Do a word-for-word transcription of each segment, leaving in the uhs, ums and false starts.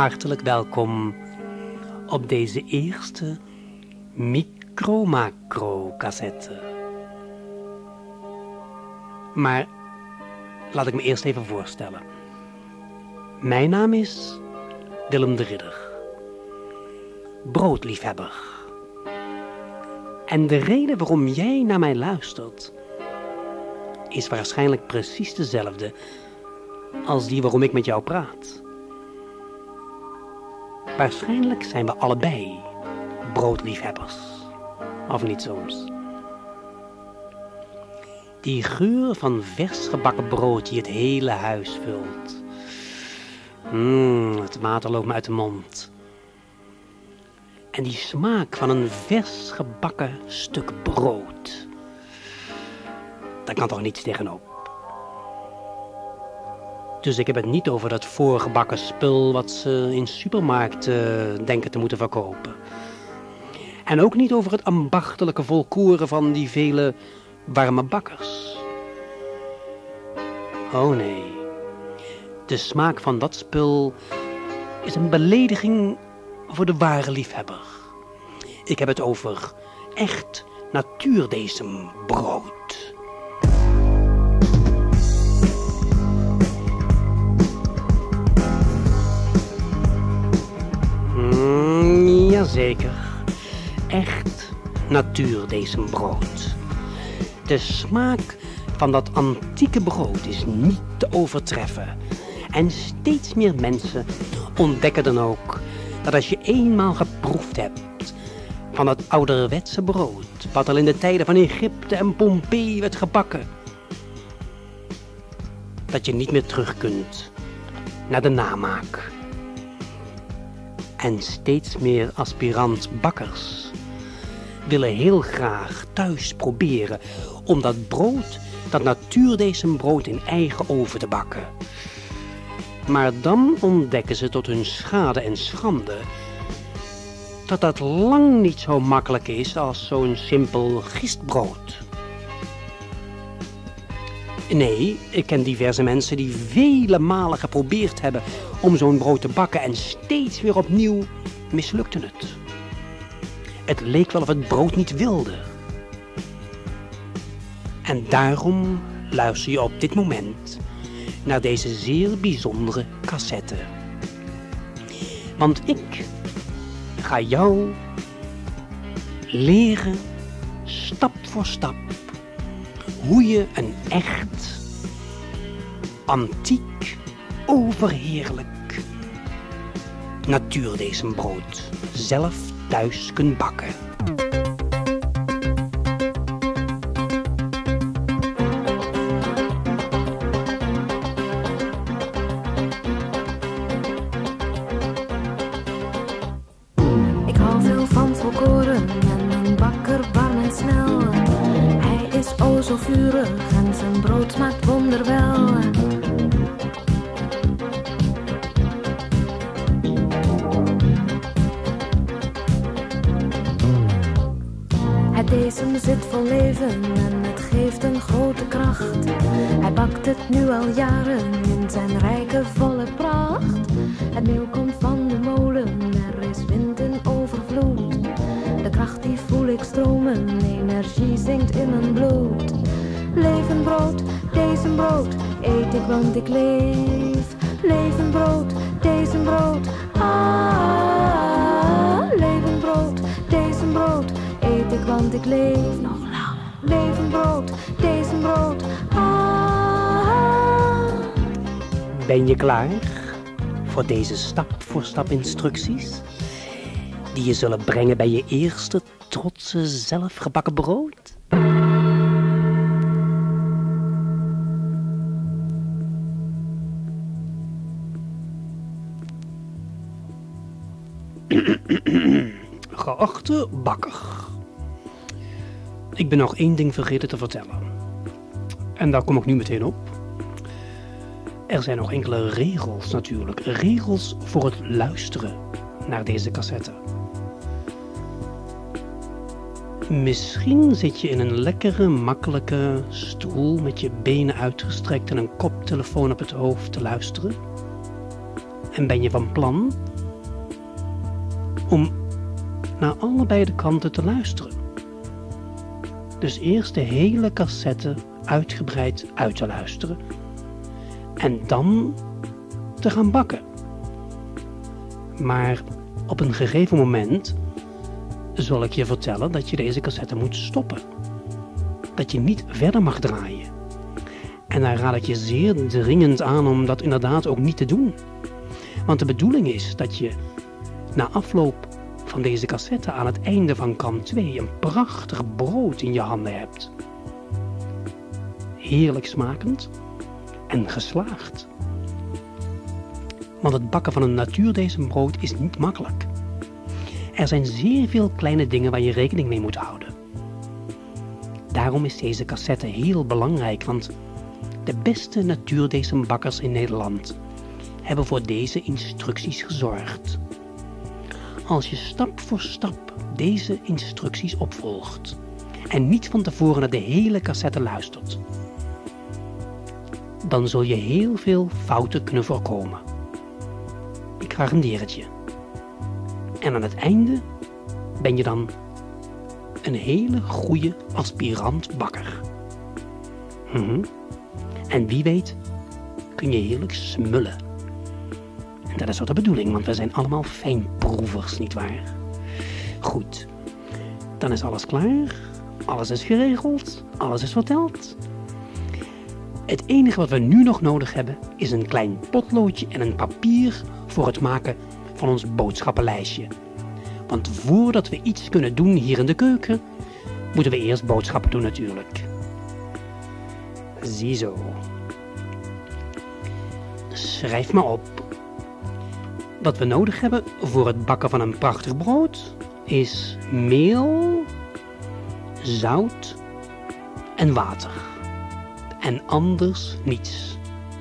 hartelijk welkom op deze eerste micro-macro-cassette. Maar laat ik me eerst even voorstellen. Mijn naam is Willem de Ridder, broodliefhebber. En de reden waarom jij naar mij luistert is waarschijnlijk precies dezelfde als die waarom ik met jou praat. Waarschijnlijk zijn we allebei broodliefhebbers, of niet soms. Die geur van vers gebakken brood die het hele huis vult. Mmm, het water loopt me uit de mond. En die smaak van een vers gebakken stuk brood. Daar kan toch niets tegenop. Dus ik heb het niet over dat voorgebakken spul wat ze in supermarkten denken te moeten verkopen. En ook niet over het ambachtelijke volkoren van die vele warme bakkers. Oh nee, de smaak van dat spul is een belediging voor de ware liefhebber. Ik heb het over echt natuurdesembrood. Mm, jazeker, echt natuurdesembrood. De smaak van dat antieke brood is niet te overtreffen. En steeds meer mensen ontdekken dan ook dat als je eenmaal geproefd hebt van dat ouderwetse brood, wat al in de tijden van Egypte en Pompeii werd gebakken, dat je niet meer terug kunt naar de namaak. En steeds meer aspirant-bakkers willen heel graag thuis proberen om dat brood, dat natuurdesembrood in eigen oven te bakken. Maar dan ontdekken ze tot hun schade en schande dat dat lang niet zo makkelijk is als zo'n simpel gistbrood. Nee, ik ken diverse mensen die vele malen geprobeerd hebben om zo'n brood te bakken en steeds weer opnieuw mislukte het. Het leek wel of het brood niet wilde. En daarom luister je op dit moment naar deze zeer bijzondere cassette. Want ik ga jou leren, stap voor stap, hoe je een echt, antiek, overheerlijk natuurdesembrood zelf thuis kunt bakken. Ik hou veel van volkoren en een bakker warm en snel. Hij is o zo vurig en zijn brood smaakt wonderwel. Het desem zit vol leven en het geeft een grote kracht. Hij bakt het nu al jaren in zijn rijke volle pracht. Het meel komt van de molen, er is wind in overvloed. De kracht die voel ik stromen, energie zingt in mijn bloed. Levend brood, desembrood, eet ik want ik leef. Levend brood, desembrood, ah. Levend brood, desembrood, eet ik want ik leef nog lang. Levend brood, desembrood, ah. Ben je klaar voor deze stap voor stap instructies die je zullen brengen bij je eerste trotse zelfgebakken brood? Geachte bakker, ik ben nog één ding vergeten te vertellen. En daar kom ik nu meteen op. Er zijn nog enkele regels natuurlijk. Regels voor het luisteren naar deze cassette. Misschien zit je in een lekkere, makkelijke stoel met je benen uitgestrekt en een koptelefoon op het hoofd te luisteren. En ben je van plan om naar allebei de kanten te luisteren. Dus eerst de hele cassette uitgebreid uit te luisteren en dan te gaan bakken. Maar op een gegeven moment zal ik je vertellen dat je deze cassette moet stoppen. Dat je niet verder mag draaien. En dan raad ik je zeer dringend aan om dat inderdaad ook niet te doen. Want de bedoeling is dat je na afloop van deze cassette aan het einde van kant twee een prachtig brood in je handen hebt. Heerlijk smakend en geslaagd. Want het bakken van een natuurdezenbrood is niet makkelijk. Er zijn zeer veel kleine dingen waar je rekening mee moet houden. Daarom is deze cassette heel belangrijk, want de beste natuurdezenbakkers in Nederland hebben voor deze instructies gezorgd. Als je stap voor stap deze instructies opvolgt en niet van tevoren naar de hele cassette luistert, dan zul je heel veel fouten kunnen voorkomen. Ik garandeer het je. En aan het einde ben je dan een hele goede aspirant bakker. Mm-hmm. En wie weet kun je heerlijk smullen. En dat is wat de bedoeling, want we zijn allemaal fijnproevers, nietwaar? Goed, dan is alles klaar, alles is geregeld, alles is verteld. Het enige wat we nu nog nodig hebben is een klein potloodje en een papier voor het maken van ons boodschappenlijstje. Want voordat we iets kunnen doen hier in de keuken, moeten we eerst boodschappen doen natuurlijk. Ziezo. Schrijf maar op. Wat we nodig hebben voor het bakken van een prachtig brood is meel, zout en water. En anders niets.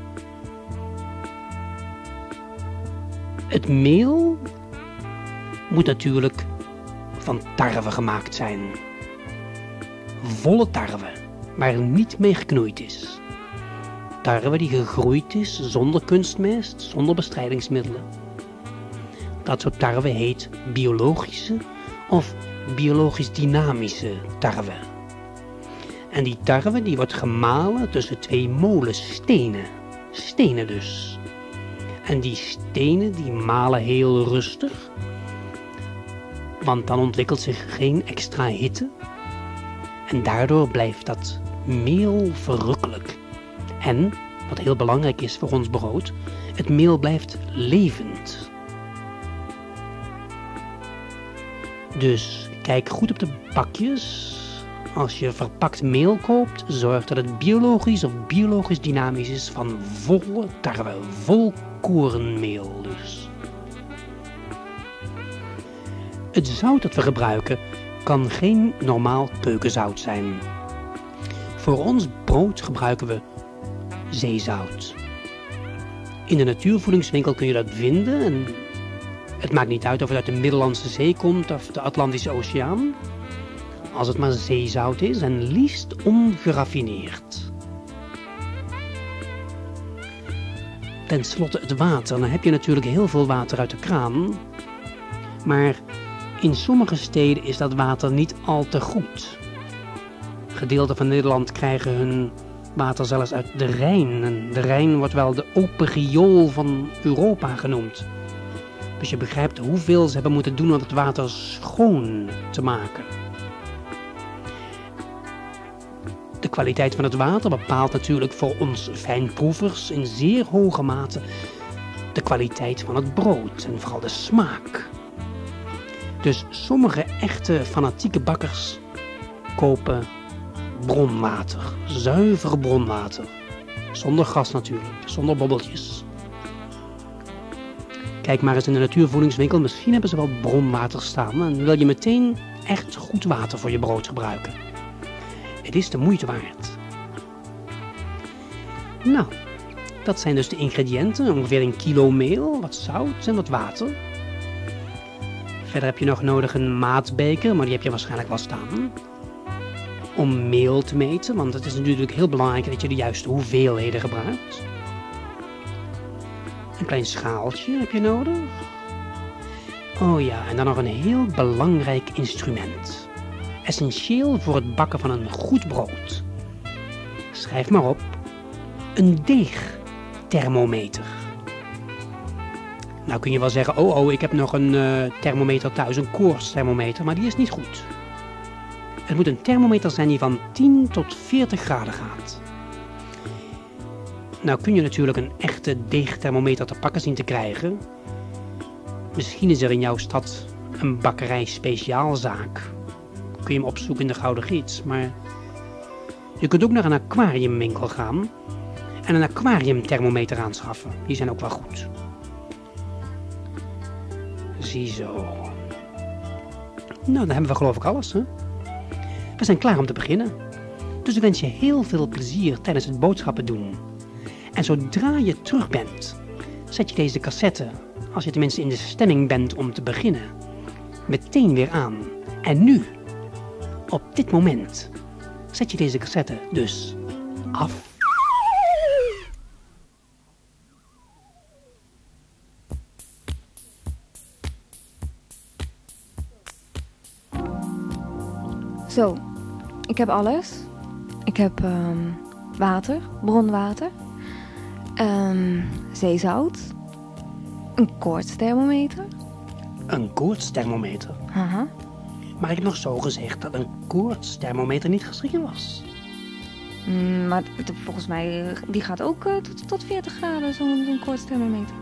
Het meel moet natuurlijk van tarwe gemaakt zijn. Volle tarwe, waar niet mee geknoeid is. Tarwe die gegroeid is zonder kunstmest, zonder bestrijdingsmiddelen. Dat soort tarwe heet biologische of biologisch dynamische tarwe. En die tarwe die wordt gemalen tussen twee molenstenen. Stenen dus. En die stenen die malen heel rustig. Want dan ontwikkelt zich geen extra hitte. En daardoor blijft dat meel verrukkelijk. En, wat heel belangrijk is voor ons brood, het meel blijft levend. Dus kijk goed op de pakjes. Als je verpakt meel koopt, zorg dat het biologisch of biologisch dynamisch is van volle tarwe, vol korenmeel dus. Het zout dat we gebruiken kan geen normaal keukenzout zijn. Voor ons brood gebruiken we zeezout. In de natuurvoedingswinkel kun je dat vinden en het maakt niet uit of het uit de Middellandse Zee komt of de Atlantische Oceaan. Als het maar zeezout is en liefst ongeraffineerd. Ten slotte het water. Dan heb je natuurlijk heel veel water uit de kraan. Maar in sommige steden is dat water niet al te goed. Gedeelten van Nederland krijgen hun water zelfs uit de Rijn. En de Rijn wordt wel de open riool van Europa genoemd. Dus je begrijpt hoeveel ze hebben moeten doen om het water schoon te maken. De kwaliteit van het water bepaalt natuurlijk voor ons fijnproevers in zeer hoge mate de kwaliteit van het brood en vooral de smaak. Dus sommige echte fanatieke bakkers kopen bronwater, zuiver bronwater. Zonder gas natuurlijk, zonder bobbeltjes. Kijk maar eens in de natuurvoedingswinkel, misschien hebben ze wel bronwater staan en wil je meteen echt goed water voor je brood gebruiken. Het is de moeite waard. Nou, dat zijn dus de ingrediënten. Ongeveer een kilo meel, wat zout en wat water. Verder heb je nog nodig een maatbeker, maar die heb je waarschijnlijk wel staan. Om meel te meten, want het is natuurlijk heel belangrijk dat je de juiste hoeveelheden gebruikt. Een klein schaaltje heb je nodig. Oh ja, en dan nog een heel belangrijk instrument. Essentieel voor het bakken van een goed brood. Schrijf maar op. Een deegthermometer. Nou kun je wel zeggen, oh oh, ik heb nog een uh, thermometer thuis, een koortsthermometer, maar die is niet goed. Het moet een thermometer zijn die van tien tot veertig graden gaat. Nou kun je natuurlijk een echte deegthermometer te pakken zien te krijgen. Misschien is er in jouw stad een bakkerij speciaalzaak. Kun je hem opzoeken in de Gouden Gids, maar je kunt ook naar een aquariumwinkel gaan en een aquariumthermometer aanschaffen. Die zijn ook wel goed. Ziezo. Nou, dan hebben we geloof ik alles, hè? We zijn klaar om te beginnen. Dus ik wens je heel veel plezier tijdens het boodschappen doen. En zodra je terug bent, zet je deze cassette, als je tenminste in de stemming bent om te beginnen, meteen weer aan. En nu, op dit moment, zet je deze cassette dus af. Zo, ik heb alles. Ik heb um, water, bronwater, um, zeezout, een koortsthermometer. Een koortsthermometer? Haha. Maar ik heb nog zo gezegd dat een koortsthermometer niet geschikt was. Mm, maar t- volgens mij, die gaat ook uh, tot, tot veertig graden, zo'n zo'n koortsthermometer.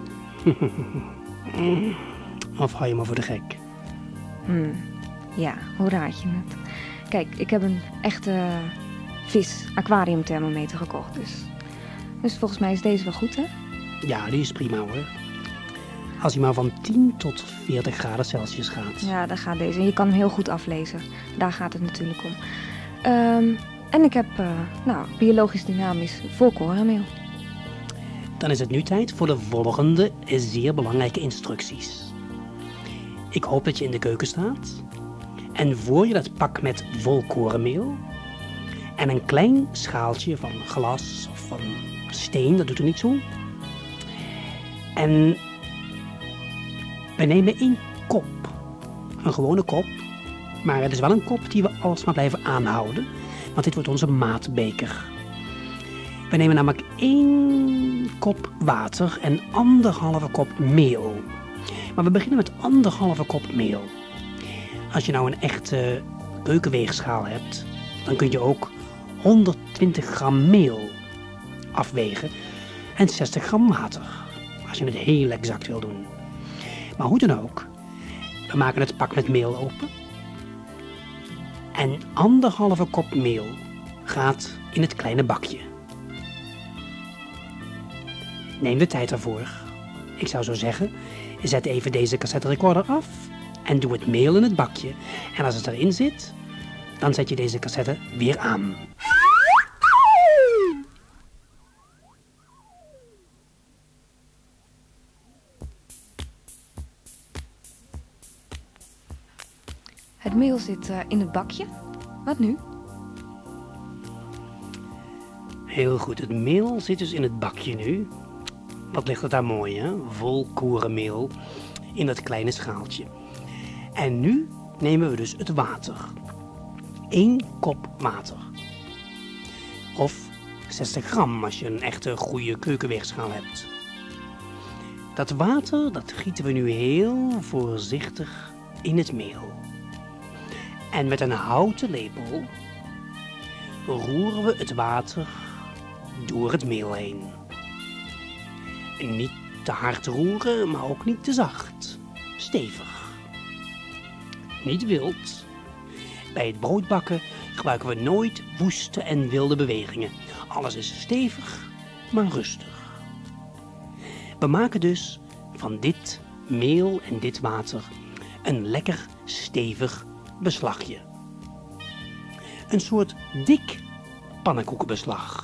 Of hou je me voor de gek? Hmm. Ja, hoe raad je het? Kijk, ik heb een echte vis-aquariumthermometer gekocht, dus. Dus volgens mij is deze wel goed, hè? Ja, die is prima hoor. Als hij maar van tien tot veertig graden Celsius gaat. Ja, daar gaat deze. En je kan hem heel goed aflezen. Daar gaat het natuurlijk om. Um, en ik heb, uh, nou, biologisch dynamisch volkorenmeel. Dan is het nu tijd voor de volgende zeer belangrijke instructies. Ik hoop dat je in de keuken staat. En voor je dat pak met volkorenmeel en een klein schaaltje van glas of van steen, dat doet er niet zo. En we nemen één kop, een gewone kop, maar het is wel een kop die we alsmaar blijven aanhouden, want dit wordt onze maatbeker. We nemen namelijk één kop water en anderhalve kop meel. Maar we beginnen met anderhalve kop meel. Als je nou een echte keukenweegschaal hebt, dan kun je ook honderdtwintig gram meel afwegen en zestig gram water, als je het heel exact wil doen. Maar hoe dan ook, we maken het pak met meel open en anderhalve kop meel gaat in het kleine bakje. Neem de tijd ervoor. Ik zou zo zeggen, zet even deze cassette recorder af en doe het meel in het bakje. En als het erin zit, dan zet je deze cassette weer aan. Het meel zit uh, in het bakje. Wat nu? Heel goed, het meel zit dus in het bakje nu. Wat ligt het daar mooi, hè? Volkorenmeel in dat kleine schaaltje. En nu nemen we dus het water. Eén kop water. Of zestig gram als je een echte goede keukenweegschaal hebt. Dat water, dat gieten we nu heel voorzichtig in het meel. En met een houten lepel roeren we het water door het meel heen. Niet te hard roeren, maar ook niet te zacht. Stevig. Niet wild. Bij het broodbakken gebruiken we nooit woeste en wilde bewegingen. Alles is stevig, maar rustig. We maken dus van dit meel en dit water een lekker stevig beslagje. Een soort dik pannenkoekenbeslag.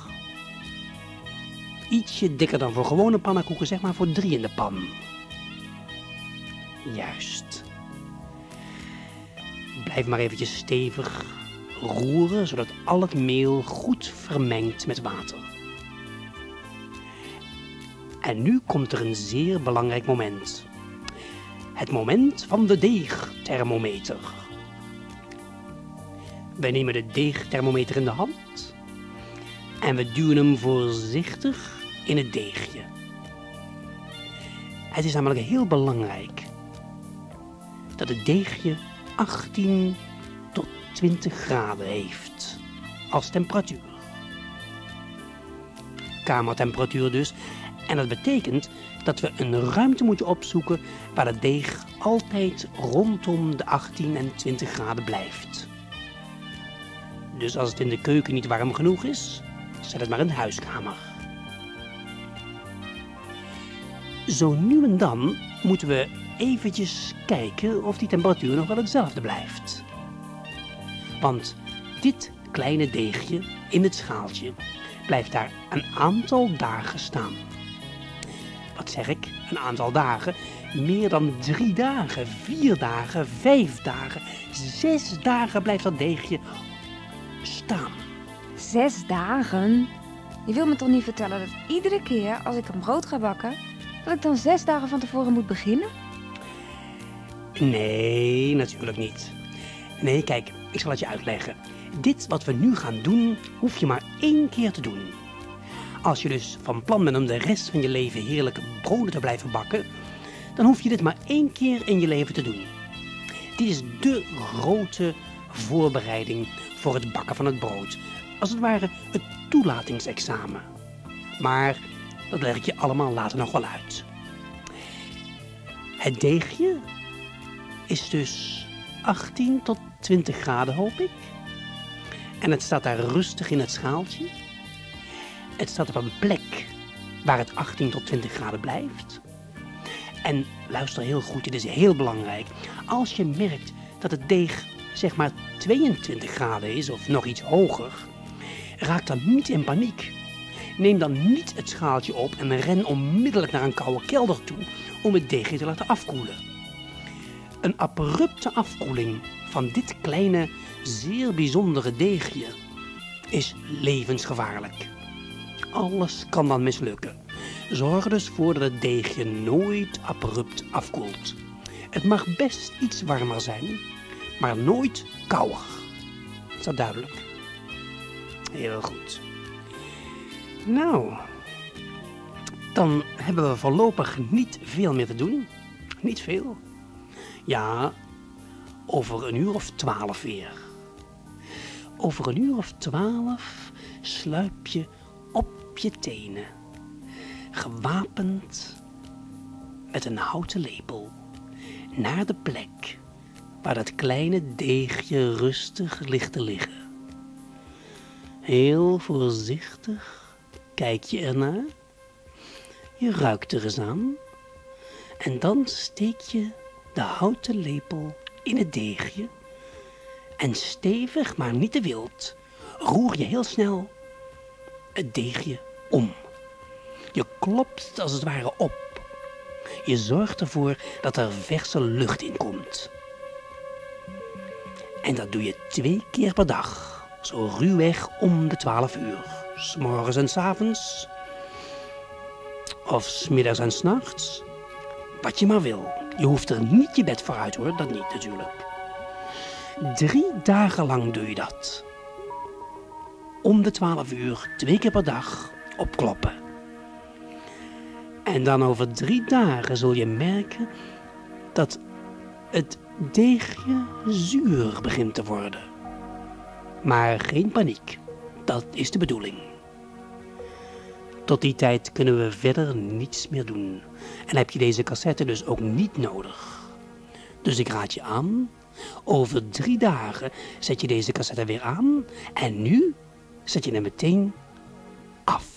Ietsje dikker dan voor gewone pannenkoeken, zeg maar voor drie in de pan. Juist. Blijf maar eventjes stevig roeren, zodat al het meel goed vermengt met water. En nu komt er een zeer belangrijk moment. het moment van de deegthermometer. Wij nemen de deegthermometer in de hand en we duwen hem voorzichtig in het deegje. Het is namelijk heel belangrijk dat het deegje achttien tot twintig graden heeft als temperatuur. Kamertemperatuur dus. En dat betekent dat we een ruimte moeten opzoeken waar het deeg altijd rondom de achttien en twintig graden blijft. Dus als het in de keuken niet warm genoeg is, zet het maar in de huiskamer. Zo nu en dan moeten we eventjes kijken of die temperatuur nog wel hetzelfde blijft. Want dit kleine deegje in het schaaltje blijft daar een aantal dagen staan. Wat zeg ik? Een aantal dagen? Meer dan drie dagen, vier dagen, vijf dagen, zes dagen blijft dat deegje staan. Zes dagen? Je wil me toch niet vertellen dat iedere keer als ik een brood ga bakken, dat ik dan zes dagen van tevoren moet beginnen? Nee, natuurlijk niet. Nee, kijk, ik zal het je uitleggen. Dit wat we nu gaan doen, hoef je maar één keer te doen. Als je dus van plan bent om de rest van je leven heerlijke broden te blijven bakken, dan hoef je dit maar één keer in je leven te doen. Dit is de grote voorbereiding voor het bakken van het brood. Als het ware het toelatingsexamen. Maar dat leg ik je allemaal later nog wel uit. Het deegje is dus achttien tot twintig graden, hoop ik. En het staat daar rustig in het schaaltje. Het staat op een plek waar het achttien tot twintig graden blijft. En luister heel goed, dit is heel belangrijk. Als je merkt dat het deeg zeg maar tweeëntwintig graden is of nog iets hoger, raak dan niet in paniek. Neem dan niet het schaaltje op en ren onmiddellijk naar een koude kelder toe om het deegje te laten afkoelen. Een abrupte afkoeling van dit kleine, zeer bijzondere deegje is levensgevaarlijk. Alles kan dan mislukken. Zorg er dus voor dat het deegje nooit abrupt afkoelt. Het mag best iets warmer zijn, maar nooit kouder. Is dat duidelijk? Heel goed. Nou, dan hebben we voorlopig niet veel meer te doen. Niet veel. Ja, over een uur of twaalf weer. Over een uur of twaalf sluip je op je tenen, gewapend met een houten lepel, naar de plek waar dat kleine deegje rustig ligt te liggen. Heel voorzichtig kijk je ernaar, je ruikt er eens aan en dan steek je de houten lepel in het deegje en stevig, maar niet te wild, roer je heel snel het deegje om. Je klopt als het ware op. Je zorgt ervoor dat er verse lucht in komt. En dat doe je twee keer per dag. Zo ruwweg om de twaalf uur. 's Morgens en 's avonds. Of 's middags en 's nachts. Wat je maar wil. Je hoeft er niet je bed voor uit hoor, dat niet natuurlijk. Drie dagen lang doe je dat. Om de twaalf uur, twee keer per dag, opkloppen. En dan over drie dagen zul je merken dat het deegje zuur begint te worden. Maar geen paniek, dat is de bedoeling. Tot die tijd kunnen we verder niets meer doen. En heb je deze cassette dus ook niet nodig. Dus ik raad je aan, over drie dagen zet je deze cassette weer aan en nu zet je hem meteen af.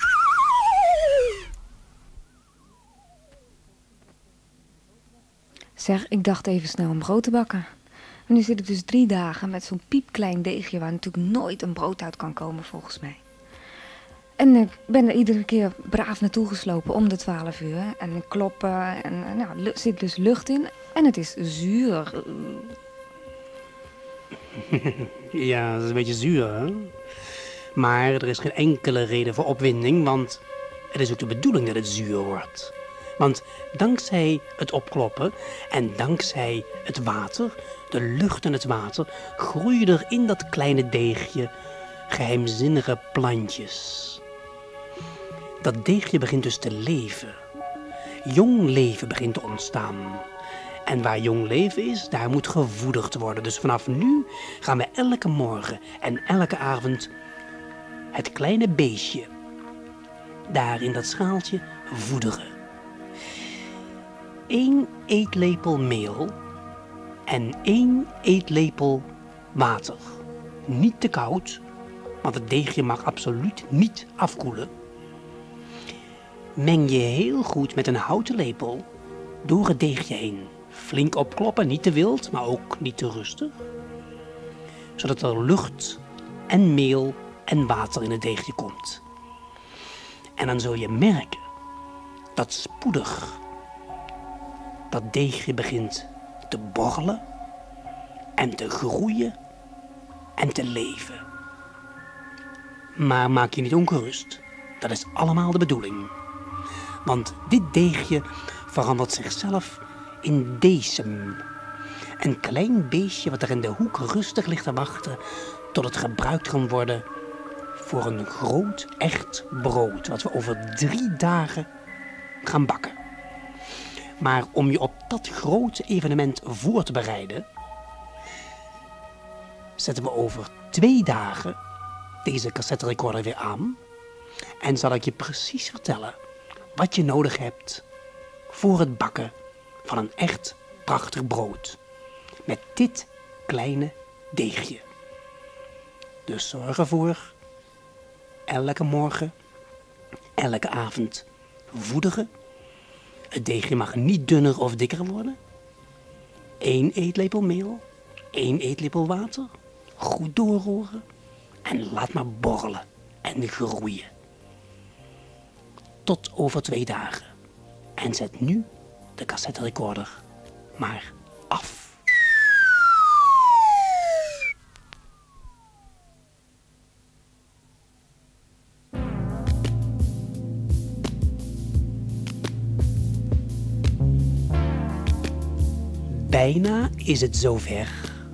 Zeg, ik dacht even snel een brood te bakken. En nu zit ik dus drie dagen met zo'n piepklein deegje waar natuurlijk nooit een brood uit kan komen volgens mij. En ik ben er iedere keer braaf naartoe geslopen om de twaalf uur. En kloppen en nou, er zit dus lucht in en het is zuur. Ja, dat is een beetje zuur, hè? Maar er is geen enkele reden voor opwinding, want het is ook de bedoeling dat het zuur wordt. Want dankzij het opkloppen en dankzij het water, de lucht en het water, groeien er in dat kleine deegje geheimzinnige plantjes. Dat deegje begint dus te leven. Jong leven begint te ontstaan. En waar jong leven is, daar moet gevoederd worden. Dus vanaf nu gaan we elke morgen en elke avond het kleine beestje daar in dat schaaltje voederen. Eén eetlepel meel en één eetlepel water. Niet te koud, want het deegje mag absoluut niet afkoelen. Meng je heel goed met een houten lepel door het deegje heen. Flink opkloppen, niet te wild, maar ook niet te rustig. Zodat er lucht en meel en water in het deegje komt. En dan zul je merken dat spoedig dat deegje begint te borrelen en te groeien en te leven. Maar maak je niet ongerust. Dat is allemaal de bedoeling. Want dit deegje verandert zichzelf in Decem. Een klein beestje wat er in de hoek rustig ligt te wachten tot het gebruikt kan worden voor een groot echt brood wat we over drie dagen gaan bakken. Maar om je op dat grote evenement voor te bereiden, zetten we over twee dagen deze cassette recorder weer aan en zal ik je precies vertellen wat je nodig hebt voor het bakken van een echt prachtig brood met dit kleine deegje. Dus zorg ervoor elke morgen, elke avond voederen. Het deegje mag niet dunner of dikker worden. Eén eetlepel meel, één eetlepel water, goed doorroeren en laat maar borrelen en groeien. Tot over twee dagen. En zet nu de cassette recorder maar af. Bijna is het zover.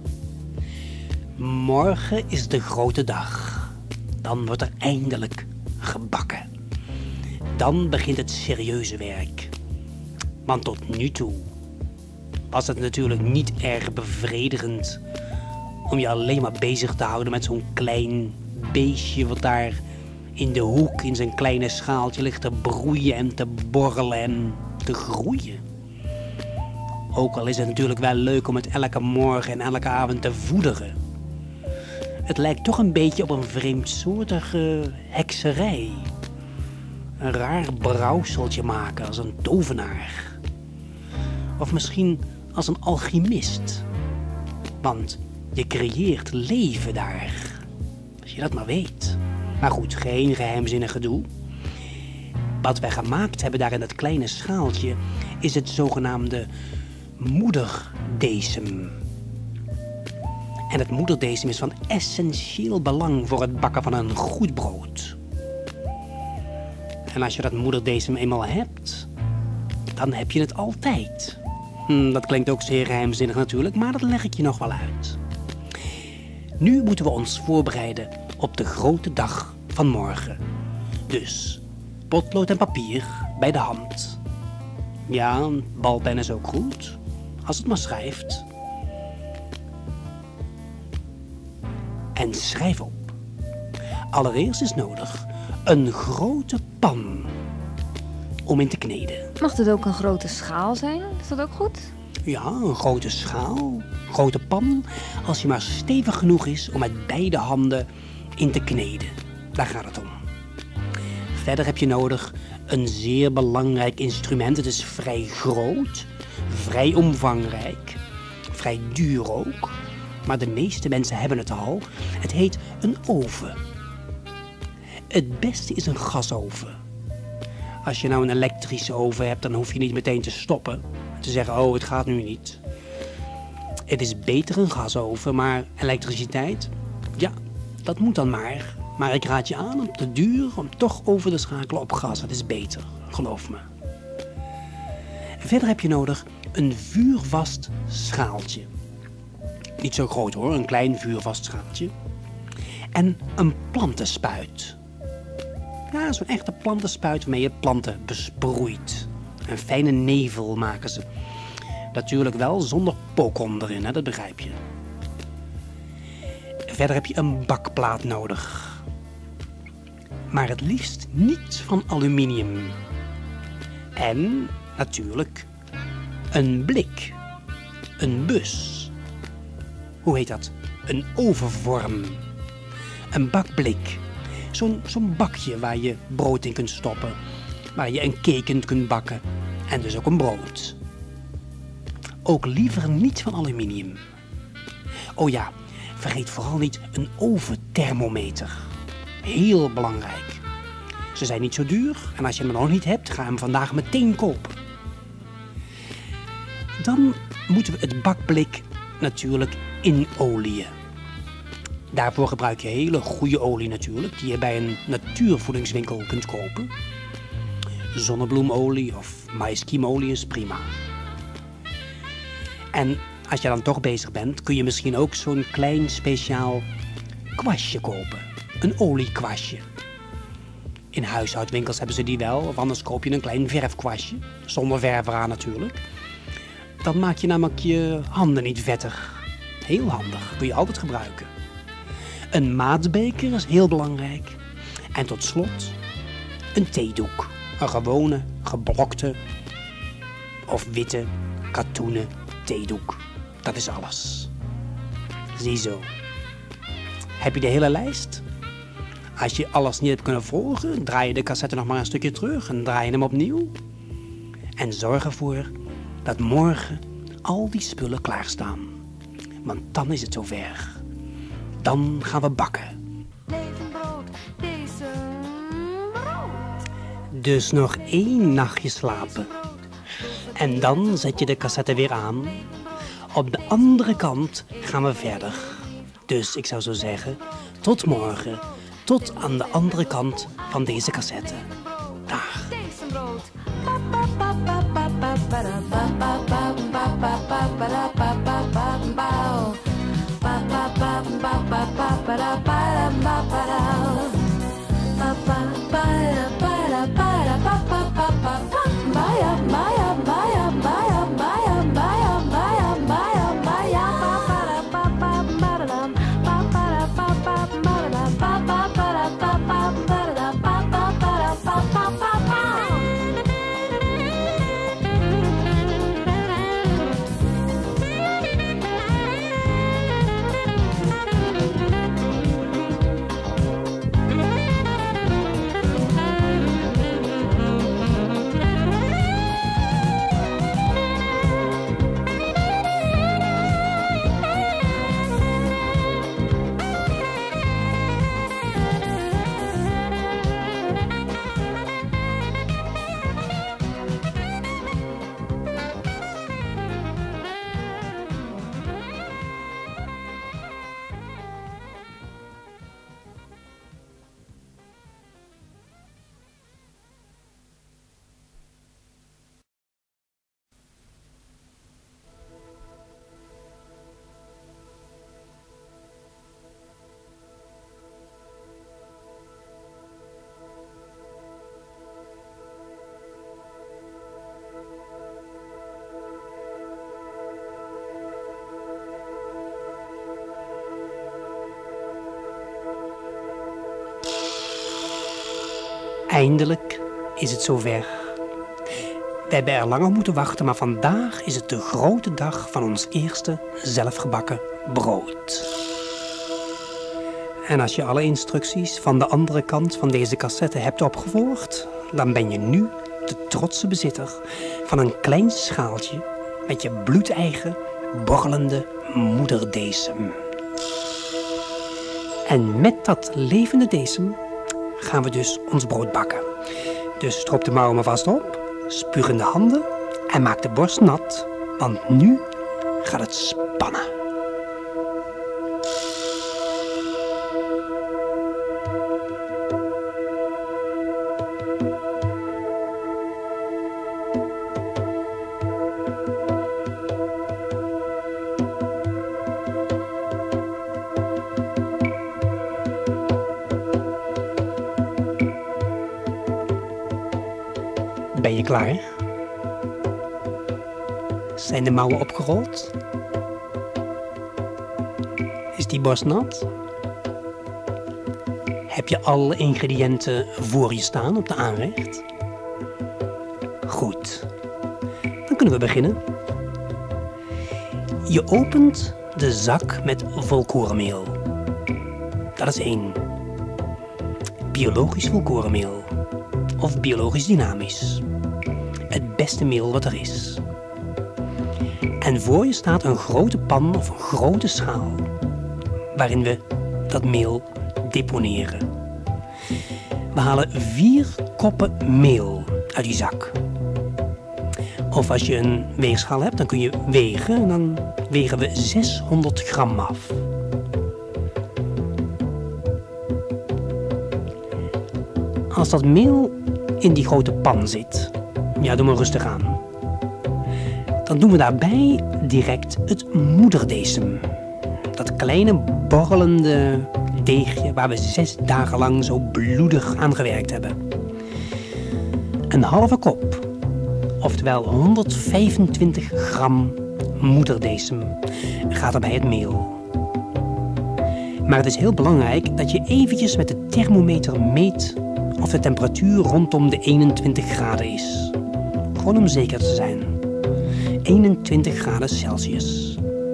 Morgen is de grote dag. Dan wordt er eindelijk gebakken. Dan begint het serieuze werk. Want tot nu toe was het natuurlijk niet erg bevredigend om je alleen maar bezig te houden met zo'n klein beestje wat daar in de hoek in zijn kleine schaaltje ligt te broeien en te borrelen en te groeien. Ook al is het natuurlijk wel leuk om het elke morgen en elke avond te voederen. Het lijkt toch een beetje op een vreemdsoortige hekserij. Een raar brouwseltje maken als een tovenaar. Of misschien als een alchemist. Want je creëert leven daar. Als je dat maar weet. Maar goed, geen geheimzinnig gedoe. Wat wij gemaakt hebben daar in dat kleine schaaltje is het zogenaamde moederdecem. En het moederdecem is van essentieel belang voor het bakken van een goed brood. En als je dat moederdecem eenmaal hebt, dan heb je het altijd. Hm, dat klinkt ook zeer geheimzinnig natuurlijk, maar dat leg ik je nog wel uit. Nu moeten we ons voorbereiden op de grote dag van morgen. Dus potlood en papier bij de hand. Ja, een balpen is ook goed, als het maar schrijft. En schrijf op. Allereerst is nodig een grote pan om in te kneden. Mag het ook een grote schaal zijn? Is dat ook goed? Ja, een grote schaal, grote pan, als je maar stevig genoeg is om met beide handen in te kneden. Daar gaat het om. Verder heb je nodig een zeer belangrijk instrument. Het is vrij groot, vrij omvangrijk, vrij duur ook. Maar de meeste mensen hebben het al. Het heet een oven. Het beste is een gasoven. Als je nou een elektrische oven hebt, dan hoef je niet meteen te stoppen. Te zeggen, oh, het gaat nu niet. Het is beter een gasoven, maar elektriciteit, ja, dat moet dan maar. Maar ik raad je aan om te duur, om toch over te schakelen op gas. Dat is beter, geloof me. Verder heb je nodig een vuurvast schaaltje. Niet zo groot hoor, een klein vuurvast schaaltje. En een plantenspuit. Ja, zo'n echte plantenspuit waarmee je planten besproeit. Een fijne nevel maken ze. Natuurlijk wel zonder pokon erin, hè? Dat begrijp je. Verder heb je een bakplaat nodig. Maar het liefst niet van aluminium. En natuurlijk een blik. Een bus. Hoe heet dat? Een ovenvorm. Een bakblik. Zo'n zo'n bakje waar je brood in kunt stoppen. Waar je een cake in kunt bakken. En dus ook een brood. Ook liever niet van aluminium. Oh ja, vergeet vooral niet een oventhermometer. Heel belangrijk. Ze zijn niet zo duur en als je hem nog niet hebt, ga hem vandaag meteen kopen. Dan moeten we het bakblik natuurlijk inolieën. Daarvoor gebruik je hele goede olie natuurlijk, die je bij een natuurvoedingswinkel kunt kopen. Zonnebloemolie of maïskiemolie is prima. En als je dan toch bezig bent, kun je misschien ook zo'n klein speciaal kwastje kopen. Een oliekwastje. In huishoudwinkels hebben ze die wel, of anders koop je een klein verfkwastje. Zonder verf eraan natuurlijk. Dan maak je namelijk je handen niet vettig. Heel handig, kun je altijd gebruiken. Een maatbeker is heel belangrijk. En tot slot een theedoek. Een gewone, geblokte of witte, katoenen theedoek. Dat is alles. Ziezo. Heb je de hele lijst? Als je alles niet hebt kunnen volgen, draai je de cassette nog maar een stukje terug en draai je hem opnieuw. En zorg ervoor dat morgen al die spullen klaarstaan. Want dan is het zover. Dan gaan we bakken. Leven brood, deze brood. Dus nog één nachtje slapen. En dan zet je de cassette weer aan. Op de andere kant gaan we verder. Dus ik zou zo zeggen, tot morgen. Tot aan de andere kant van deze cassette. Dag. Deze brood. Eindelijk is het zover. We hebben er lang op moeten wachten, maar vandaag is het de grote dag van ons eerste zelfgebakken brood. En als je alle instructies van de andere kant van deze cassette hebt opgevolgd, dan ben je nu de trotse bezitter van een klein schaaltje met je bloedeigen, borrelende moederdesem. En met dat levende desem gaan we dus ons brood bakken. Dus stroop de mouwen maar vast op, spuug in de handen en maak de borst nat, want nu gaat het spannen. Ben je klaar? Zijn de mouwen opgerold? Is die borst nat? Heb je alle ingrediënten voor je staan op de aanrecht? Goed. Dan kunnen we beginnen. Je opent de zak met volkorenmeel. Dat is één. Biologisch volkorenmeel. Of biologisch dynamisch. Het beste meel wat er is. En voor je staat een grote pan of een grote schaal. Waarin we dat meel deponeren. We halen vier koppen meel uit die zak. Of als je een weegschaal hebt, dan kun je wegen. En dan wegen we zeshonderd gram af. Als dat meel in die grote pan zit, ja, doe maar rustig aan. Dan doen we daarbij direct het moederdecem. Dat kleine borrelende deegje waar we zes dagen lang zo bloedig aan gewerkt hebben. Een halve kop, oftewel honderdvijfentwintig gram moederdecem, gaat er bij het meel. Maar het is heel belangrijk dat je eventjes met de thermometer meet of de temperatuur rondom de eenentwintig graden is. Gewoon om zeker te zijn. eenentwintig graden Celsius.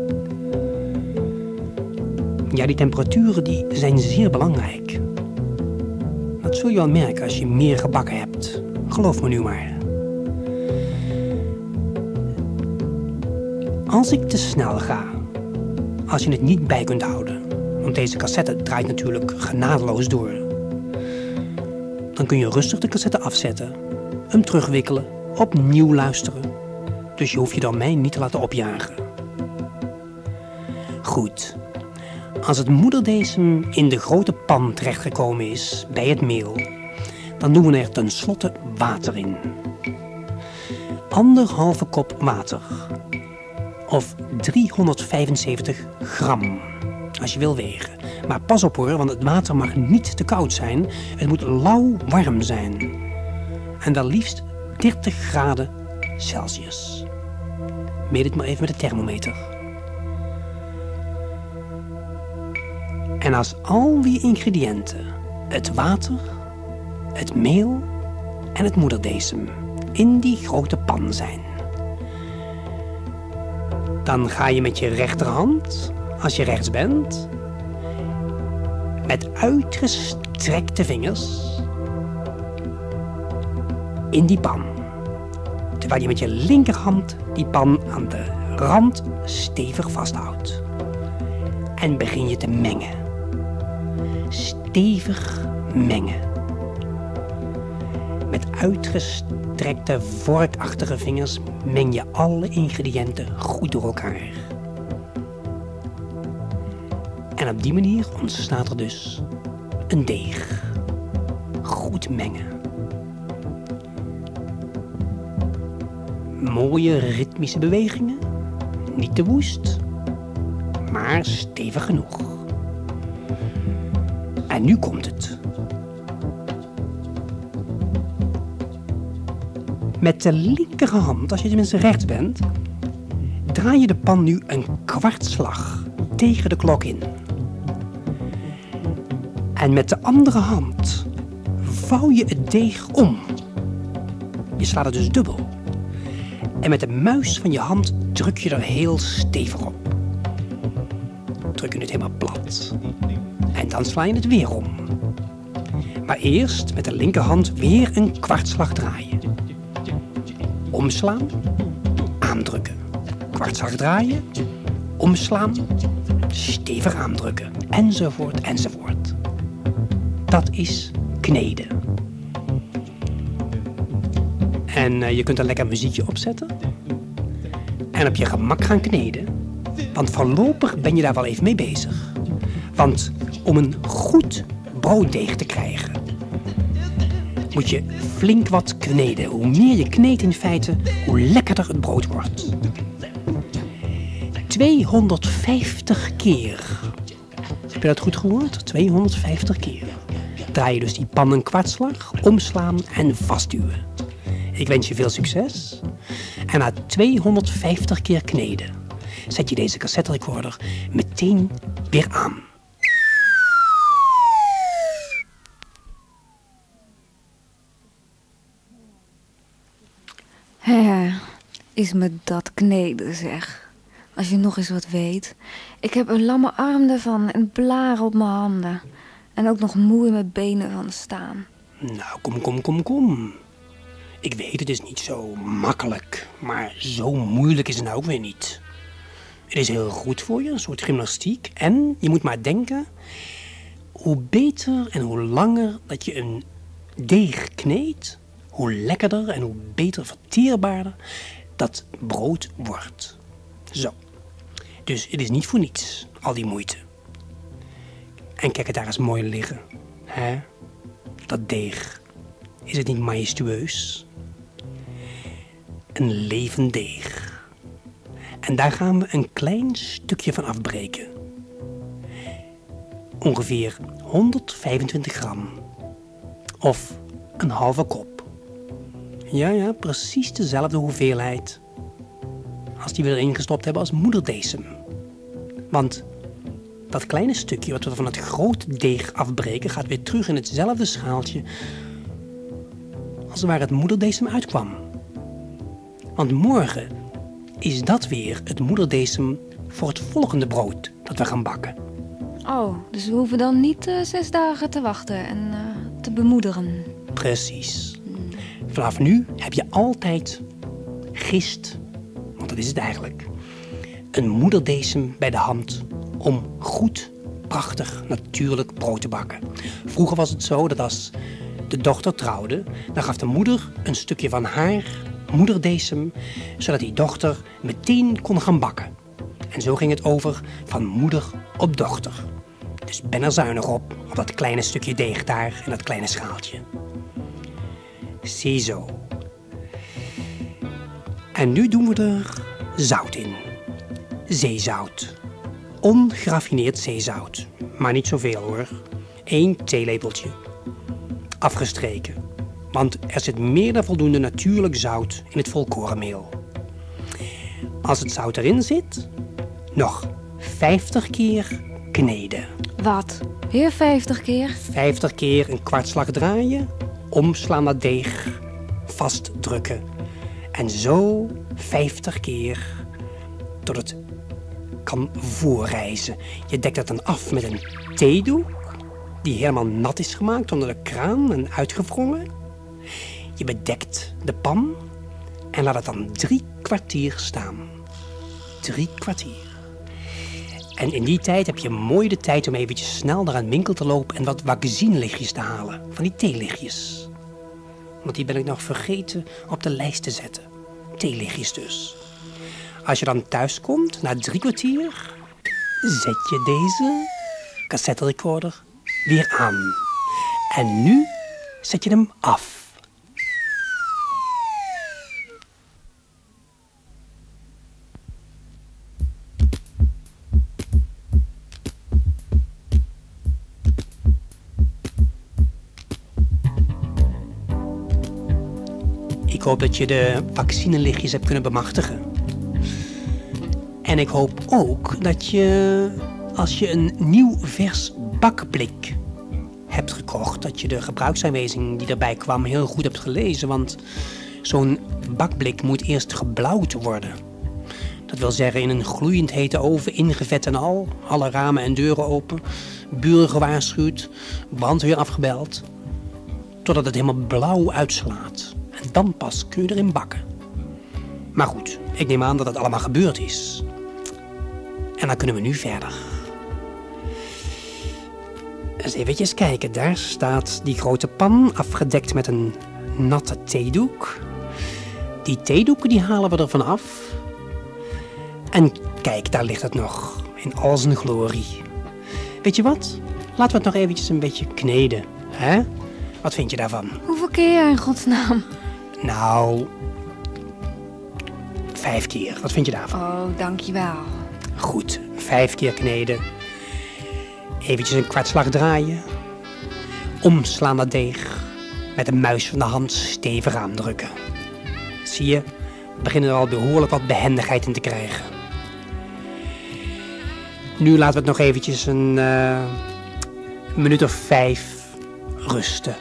Ja, die temperaturen die zijn zeer belangrijk. Dat zul je wel merken als je meer gebakken hebt. Geloof me nu maar. Als ik te snel ga, als je het niet bij kunt houden, want deze cassette draait natuurlijk genadeloos door, dan kun je rustig de cassette afzetten, hem terugwikkelen, opnieuw luisteren. Dus je hoeft je dan mij niet te laten opjagen. Goed. Als het moederdecem in de grote pan terechtgekomen is bij het meel, dan doen we er tenslotte water in. Anderhalve kop water. Of driehonderdvijfenzeventig gram, als je wil wegen. Maar pas op hoor, want het water mag niet te koud zijn. Het moet lauw warm zijn. En wel liefst dertig graden Celsius. Meet het maar even met de thermometer. En als al die ingrediënten, het water, het meel en het moederdecem in die grote pan zijn, dan ga je met je rechterhand, als je rechts bent, met uitgestrekte vingers in die pan. Terwijl je met je linkerhand die pan aan de rand stevig vasthoudt. En begin je te mengen. Stevig mengen. Met uitgestrekte vorkachtige vingers meng je alle ingrediënten goed door elkaar. En op die manier ontstaat er dus een deeg. Goed mengen. Mooie ritmische bewegingen. Niet te woest, maar stevig genoeg. En nu komt het. Met de linkerhand, als je tenminste rechts bent, draai je de pan nu een kwartslag tegen de klok in. En met de andere hand vouw je het deeg om. Je slaat het dus dubbel. En met de muis van je hand druk je er heel stevig op. Druk je het helemaal plat. En dan sla je het weer om. Maar eerst met de linkerhand weer een kwartslag draaien. Omslaan, aandrukken. Kwartslag draaien, omslaan, stevig aandrukken. Enzovoort, enzovoort. Dat is kneden. En uh, je kunt er lekker muziekje opzetten. En op je gemak gaan kneden. Want voorlopig ben je daar wel even mee bezig. Want om een goed brooddeeg te krijgen, moet je flink wat kneden. Hoe meer je kneedt in feite, hoe lekkerder het brood wordt. tweehonderdvijftig keer. Heb je dat goed gehoord? tweehonderdvijftig keer. Draai je dus die pan een kwartslag, omslaan en vastduwen. Ik wens je veel succes. En na tweehonderdvijftig keer kneden zet je deze cassette recorder meteen weer aan. Hé, is me dat kneden zeg. Als je nog eens wat weet. Ik heb een lamme arm ervan en blaren op mijn handen. En ook nog moe in mijn benen van staan. Nou, kom, kom, kom, kom. Ik weet, het is niet zo makkelijk. Maar zo moeilijk is het nou ook weer niet. Het is heel goed voor je, een soort gymnastiek. En je moet maar denken, hoe beter en hoe langer dat je een deeg kneedt, hoe lekkerder en hoe beter verteerbaarder dat brood wordt. Zo. Dus het is niet voor niets, al die moeite. En kijk het daar eens mooi liggen. Hè? Dat deeg. Is het niet majestueus? Een levend deeg. En daar gaan we een klein stukje van afbreken. Ongeveer honderdvijfentwintig gram. Of een halve kop. Ja, ja, precies dezelfde hoeveelheid als die we erin gestopt hebben als moederdesem. Want dat kleine stukje wat we van het grote deeg afbreken gaat weer terug in hetzelfde schaaltje als waar het moederdesem uitkwam. Want morgen is dat weer het moederdesem voor het volgende brood dat we gaan bakken. Oh, dus we hoeven dan niet uh, zes dagen te wachten en uh, te bemoederen. Precies. Vanaf nu heb je altijd gist, want dat is het eigenlijk, een moederdesem bij de hand om goed, prachtig, natuurlijk brood te bakken. Vroeger was het zo dat als de dochter trouwde, dan gaf de moeder een stukje van haar moederdesem, zodat die dochter meteen kon gaan bakken. En zo ging het over van moeder op dochter. Dus ben er zuinig op, op dat kleine stukje deeg daar in dat kleine schaaltje. Ziezo. En nu doen we er zout in. Zeezout. Ongeraffineerd zeezout. Maar niet zoveel hoor. Eén theelepeltje. Afgestreken. Want er zit meer dan voldoende natuurlijk zout in het volkorenmeel. Als het zout erin zit, nog vijftig keer kneden. Wat? Weer vijftig keer? vijftig keer een kwartslag draaien, omslaan dat deeg, vastdrukken. En zo vijftig keer tot het kan voorrijzen. Je dekt dat dan af met een theedoek die helemaal nat is gemaakt onder de kraan en uitgewrongen. Je bedekt de pan en laat het dan drie kwartier staan. Drie kwartier. En in die tijd heb je mooi de tijd om eventjes snel naar een winkel te lopen en wat magazinelichtjes te halen. Van die theelichtjes. Want die ben ik nog vergeten op de lijst te zetten. Theelichtjes dus. Als je dan thuis komt, na drie kwartier, zet je deze cassette recorder weer aan. En nu zet je hem af. Ik hoop dat je de vaccinelichtjes hebt kunnen bemachtigen. En ik hoop ook dat je, als je een nieuw vers bakblik hebt gekocht, dat je de gebruiksaanwijzing die erbij kwam heel goed hebt gelezen. Want zo'n bakblik moet eerst geblauwd worden. Dat wil zeggen in een gloeiend hete oven, ingevet en al. Alle ramen en deuren open. Buren gewaarschuwd. Brandweer afgebeld. Totdat het helemaal blauw uitslaat. En dan pas kun je erin bakken. Maar goed, ik neem aan dat het allemaal gebeurd is. En dan kunnen we nu verder. Eens eventjes kijken. Daar staat die grote pan afgedekt met een natte theedoek. Die theedoeken die halen we ervan af. En kijk, daar ligt het nog. In al zijn glorie. Weet je wat? Laten we het nog eventjes een beetje kneden. Hè? Wat vind je daarvan? Hoeveel keer in godsnaam? Nou, vijf keer. Wat vind je daarvan? Oh, dankjewel. Goed, vijf keer kneden. Eventjes een kwartslag draaien. Omslaan dat deeg. Met de muis van de hand stevig aandrukken. Zie je, we beginnen er al behoorlijk wat behendigheid in te krijgen. Nu laten we het nog eventjes een uh, minuut of vijf rusten.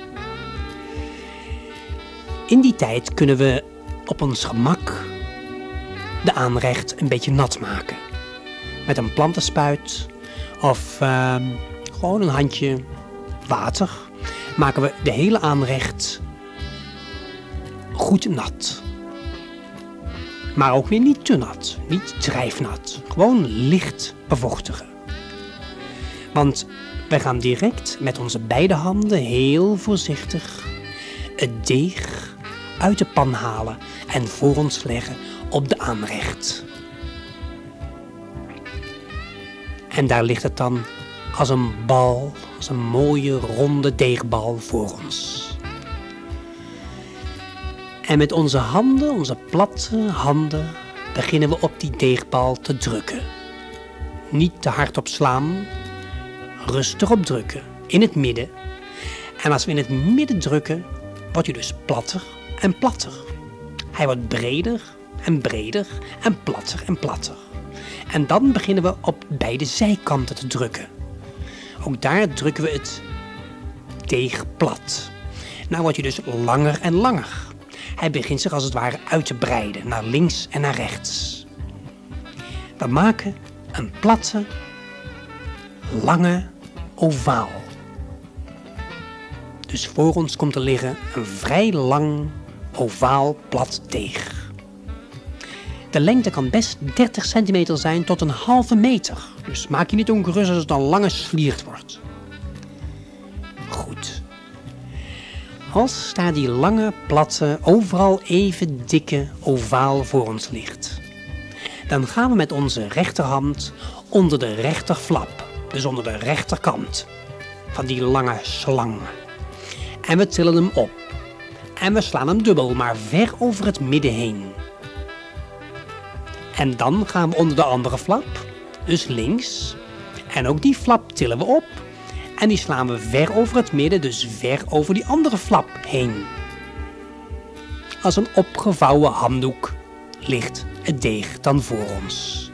In die tijd kunnen we op ons gemak de aanrecht een beetje nat maken. Met een plantenspuit of uh, gewoon een handje water maken we de hele aanrecht goed nat. Maar ook weer niet te nat, niet drijfnat. Gewoon licht bevochtigen. Want wij gaan direct met onze beide handen heel voorzichtig het deeg uit de pan halen en voor ons leggen op de aanrecht. En daar ligt het dan als een bal, als een mooie ronde deegbal voor ons. En met onze handen, onze platte handen, beginnen we op die deegbal te drukken. Niet te hard op slaan, rustig op drukken, in het midden. En als we in het midden drukken, wordt hij dus platter en platter. Hij wordt breder en breder en platter en platter. En dan beginnen we op beide zijkanten te drukken. Ook daar drukken we het deeg plat. Nou wordt hij dus langer en langer. Hij begint zich als het ware uit te breiden, naar links en naar rechts. We maken een platte, lange ovaal. Dus voor ons komt te liggen een vrij lang, ovaal, plat deeg. De lengte kan best dertig centimeter zijn tot een halve meter. Dus maak je niet ongerust als het een lange sliert wordt. Goed. Als daar die lange, platte, overal even dikke ovaal voor ons ligt, dan gaan we met onze rechterhand onder de rechterflap, dus onder de rechterkant van die lange slang. En we tillen hem op. En we slaan hem dubbel, maar ver over het midden heen. En dan gaan we onder de andere flap, dus links. En ook die flap tillen we op. En die slaan we ver over het midden, dus ver over die andere flap heen. Als een opgevouwen handdoek ligt het deeg dan voor ons.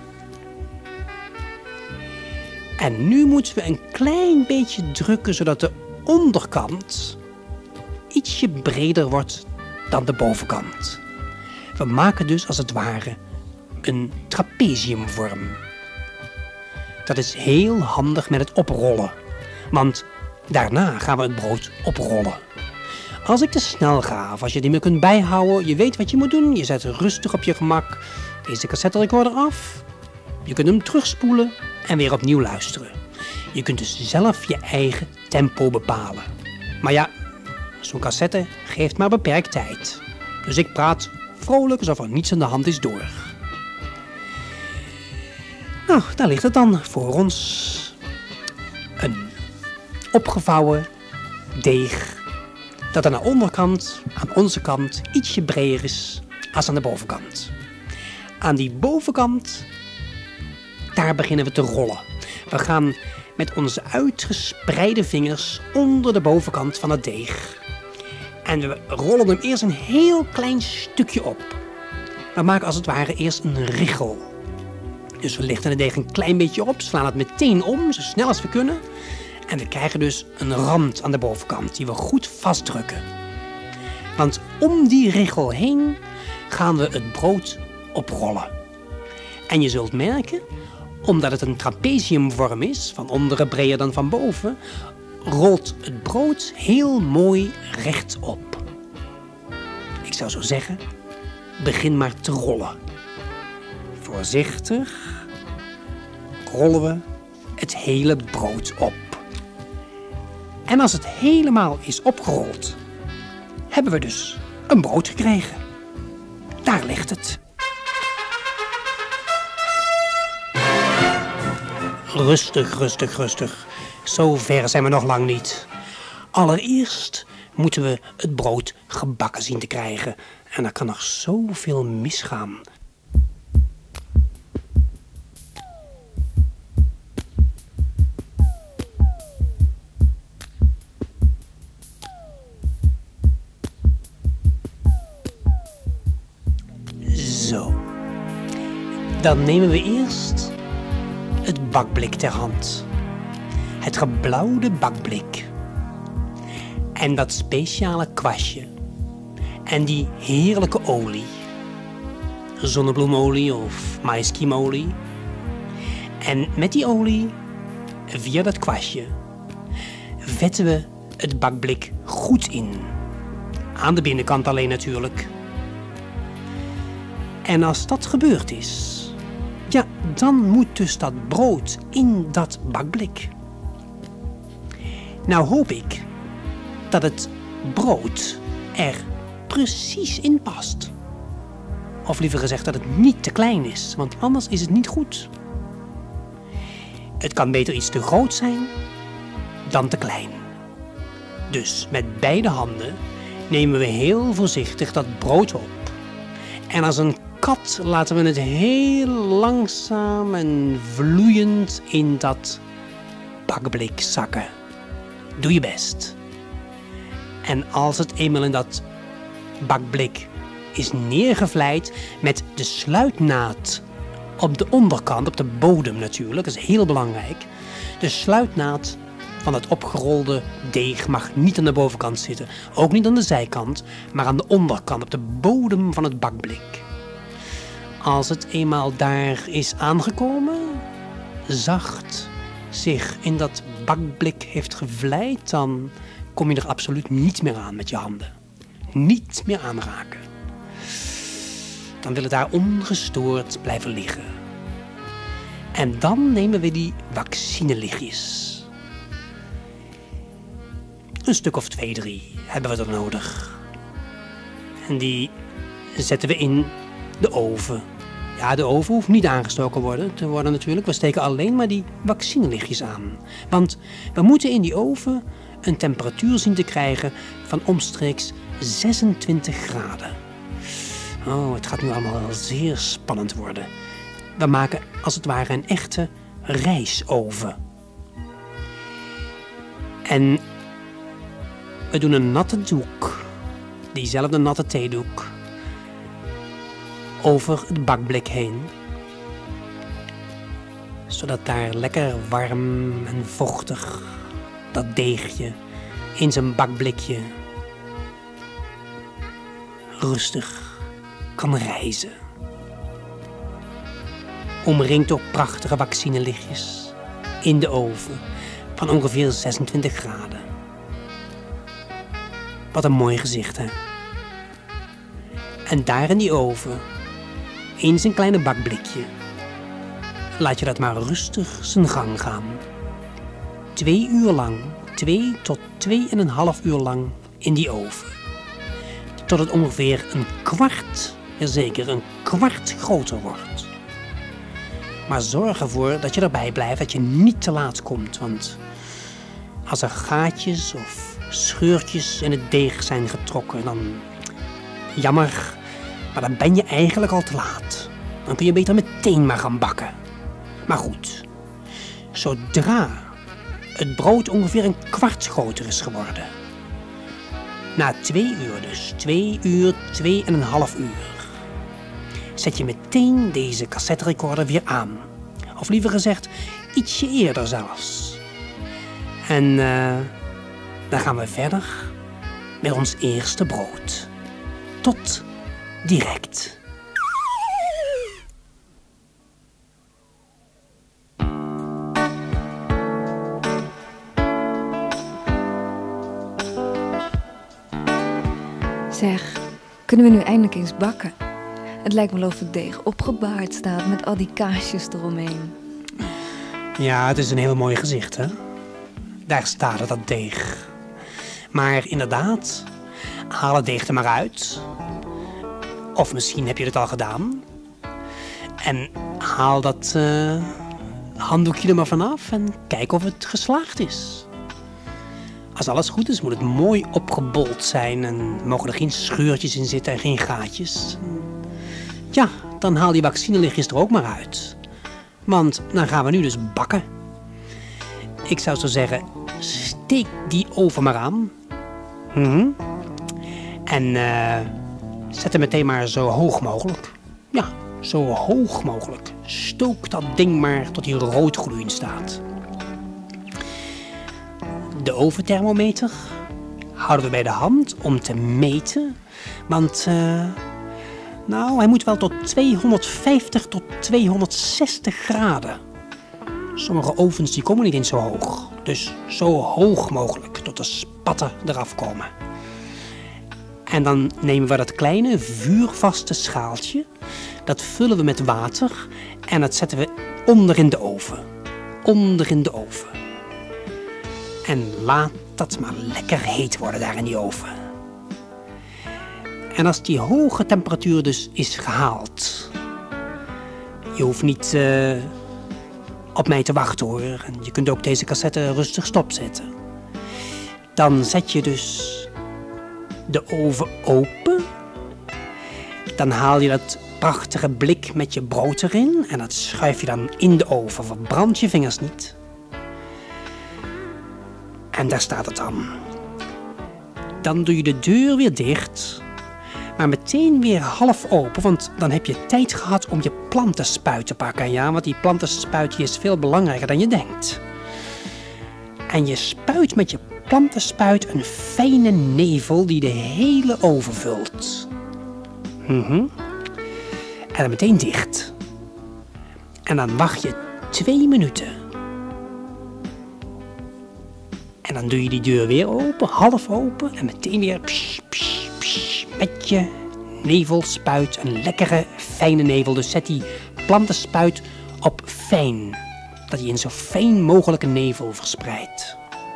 En nu moeten we een klein beetje drukken, zodat de onderkant ietsje breder wordt dan de bovenkant. We maken dus als het ware een trapeziumvorm. Dat is heel handig met het oprollen. Want daarna gaan we het brood oprollen. Als ik te snel ga of als je het niet meer kunt bijhouden, je weet wat je moet doen. Je zet rustig op je gemak deze cassette recorder af. Je kunt hem terugspoelen en weer opnieuw luisteren. Je kunt dus zelf je eigen tempo bepalen. Maar ja, zo'n cassette geeft maar beperkt tijd. Dus ik praat vrolijk alsof er niets aan de hand is door. Nou, daar ligt het dan voor ons. Een opgevouwen deeg dat aan de onderkant, aan onze kant, ietsje breder is als aan de bovenkant. Aan die bovenkant, daar beginnen we te rollen. We gaan met onze uitgespreide vingers onder de bovenkant van het deeg. En we rollen hem eerst een heel klein stukje op. We maken als het ware eerst een richel. Dus we lichten het deeg een klein beetje op, slaan het meteen om, zo snel als we kunnen. En we krijgen dus een rand aan de bovenkant die we goed vastdrukken. Want om die richel heen gaan we het brood oprollen. En je zult merken, omdat het een trapeziumvorm is, van onderen breder dan van boven, rolt het brood heel mooi rechtop. Ik zou zo zeggen, begin maar te rollen. Voorzichtig rollen we het hele brood op. En als het helemaal is opgerold, hebben we dus een brood gekregen. Daar ligt het. Rustig, rustig, rustig. Zo ver zijn we nog lang niet. Allereerst moeten we het brood gebakken zien te krijgen. En er kan nog zoveel misgaan. Dan nemen we eerst het bakblik ter hand. Het geblauwde bakblik. En dat speciale kwastje. En die heerlijke olie. Zonnebloemolie of maiskiemolie. En met die olie, via dat kwastje, vetten we het bakblik goed in. Aan de binnenkant alleen natuurlijk. En als dat gebeurd is, ja, dan moet dus dat brood in dat bakblik. Nou hoop ik dat het brood er precies in past. Of liever gezegd dat het niet te klein is, want anders is het niet goed. Het kan beter iets te groot zijn dan te klein. Dus met beide handen nemen we heel voorzichtig dat brood op. En als een kat laten we het heel langzaam en vloeiend in dat bakblik zakken. Doe je best. En als het eenmaal in dat bakblik is neergevlijd met de sluitnaad op de onderkant, op de bodem natuurlijk, dat is heel belangrijk. De sluitnaad van het opgerolde deeg mag niet aan de bovenkant zitten. Ook niet aan de zijkant, maar aan de onderkant, op de bodem van het bakblik. Als het eenmaal daar is aangekomen, zacht zich in dat bakblik heeft gevlijd, dan kom je er absoluut niet meer aan met je handen. Niet meer aanraken. Dan wil het daar ongestoord blijven liggen. En dan nemen we die vaccinelichtjes. Een stuk of twee, drie hebben we er nodig. En die zetten we in de oven. Ja, de oven hoeft niet aangestoken worden, te worden natuurlijk. We steken alleen maar die vaccinelichtjes aan. Want we moeten in die oven een temperatuur zien te krijgen van omstreeks zesentwintig graden. Oh, het gaat nu allemaal wel zeer spannend worden. We maken als het ware een echte rijstoven. En we doen een natte doek, diezelfde natte theedoek, over het bakblik heen. Zodat daar lekker warm en vochtig dat deegje in zijn bakblikje rustig kan rijzen. Omringd door prachtige vaccinelichtjes in de oven van ongeveer zesentwintig graden. Wat een mooi gezicht, hè? En daar in die oven, in zijn kleine bakblikje, laat je dat maar rustig zijn gang gaan. Twee uur lang, twee tot twee en een half uur lang in die oven. Tot het ongeveer een kwart, jazeker een kwart groter wordt. Maar zorg ervoor dat je erbij blijft, dat je niet te laat komt. Want als er gaatjes of scheurtjes in het deeg zijn getrokken, dan jammer, maar dan ben je eigenlijk al te laat. Dan kun je beter meteen maar gaan bakken. Maar goed, zodra het brood ongeveer een kwart groter is geworden, na twee uur dus, twee uur, twee en een half uur, zet je meteen deze cassetterecorder weer aan. Of liever gezegd, ietsje eerder zelfs. En uh, dan gaan we verder met ons eerste brood. Tot direct. Zeg, kunnen we nu eindelijk eens bakken? Het lijkt wel of het deeg opgebaard staat met al die kaasjes eromheen. Ja, het is een heel mooi gezicht, hè? Daar staat het, dat deeg. Maar inderdaad, haal het deeg er maar uit. Of misschien heb je het al gedaan. En haal dat uh, handdoekje er maar vanaf en kijk of het geslaagd is. Als alles goed is, moet het mooi opgebold zijn en mogen er geen scheurtjes in zitten en geen gaatjes. Ja, dan haal die vaccinelichtjes er ook maar uit. Want dan gaan we nu dus bakken. Ik zou zo zeggen, steek die oven maar aan. Mm-hmm. En uh, zet hem meteen maar zo hoog mogelijk. Ja, zo hoog mogelijk. stook dat ding maar tot hij roodgloeiend staat. De oventhermometer houden we bij de hand om te meten. Want, uh, nou, hij moet wel tot tweehonderdvijftig tot tweehonderdzestig graden. Sommige ovens die komen niet eens zo hoog. Dus zo hoog mogelijk, tot de spatten eraf komen. En dan nemen we dat kleine vuurvaste schaaltje. Dat vullen we met water en dat zetten we onder in de oven. Onder in de oven. En laat dat maar lekker heet worden daar in die oven. En als die hoge temperatuur dus is gehaald. Je hoeft niet uh, op mij te wachten hoor. En je kunt ook deze cassette rustig stopzetten. Dan zet je dus de oven open. Dan haal je dat prachtige blik met je brood erin. En dat schuif je dan in de oven. Verbrand je vingers niet. En daar staat het dan. Dan doe je de deur weer dicht. Maar meteen weer half open. Want dan heb je tijd gehad om je plantenspuit te pakken. Ja, want die plantenspuit die is veel belangrijker dan je denkt. En je spuit met je plantenspuit een fijne nevel die de hele oven vult. Mm-hmm. En dan meteen dicht. En dan wacht je twee minuten. En dan doe je die deur weer open, half open. En meteen weer psh, psh, psh, met je nevelspuit. Een lekkere, fijne nevel. Dus zet die plantenspuit op fijn. Dat je in zo fijn mogelijke nevel verspreidt.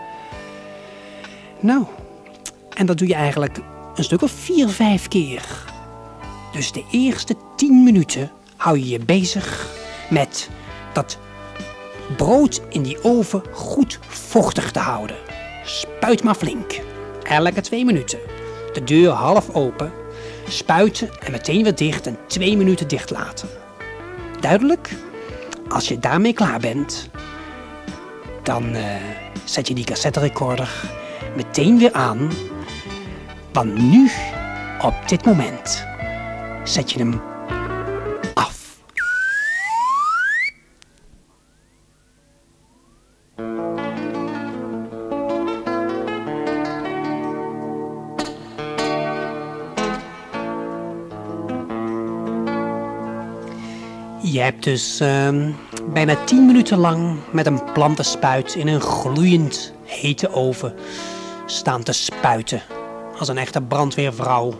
Nou, en dat doe je eigenlijk een stuk of vier, vijf keer. Dus de eerste tien minuten hou je je bezig met dat brood in die oven goed vochtig te houden. Spuit maar flink. Elke twee minuten. De deur half open. Spuiten en meteen weer dicht en twee minuten dicht laten. Duidelijk? Als je daarmee klaar bent, dan uh, zet je die cassette recorder meteen weer aan. Want nu, op dit moment, zet je hem af. Je hebt dus uh, bijna tien minuten lang met een plantenspuit in een gloeiend hete oven staan te spuiten. Als een echte brandweervrouw.